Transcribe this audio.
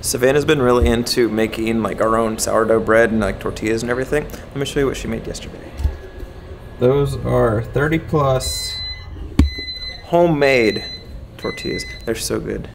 Savannah's been really into making like our own sourdough bread and like tortillas and everything. Let me show you what she made yesterday. Those are 30 plus homemade tortillas. They're so good.